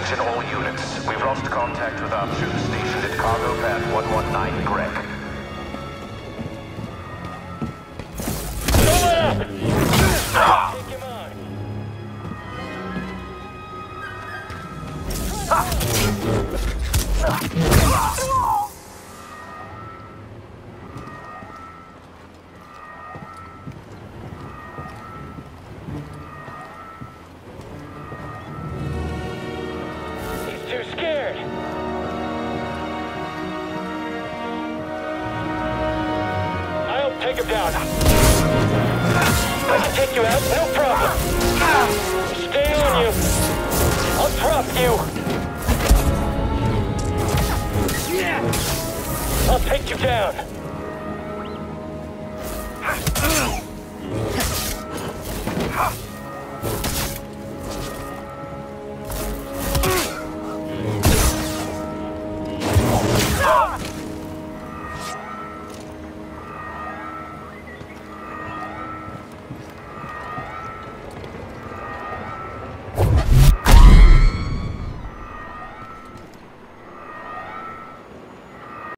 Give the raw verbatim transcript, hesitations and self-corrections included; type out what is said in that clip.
Attention all units. We've lost contact with our troops stationed at Cargo Path one one nine Greg. Take him on. He's too scared. I'll take him down. I can take you out, no problem. Stay on you. I'll drop you. I'll take you down.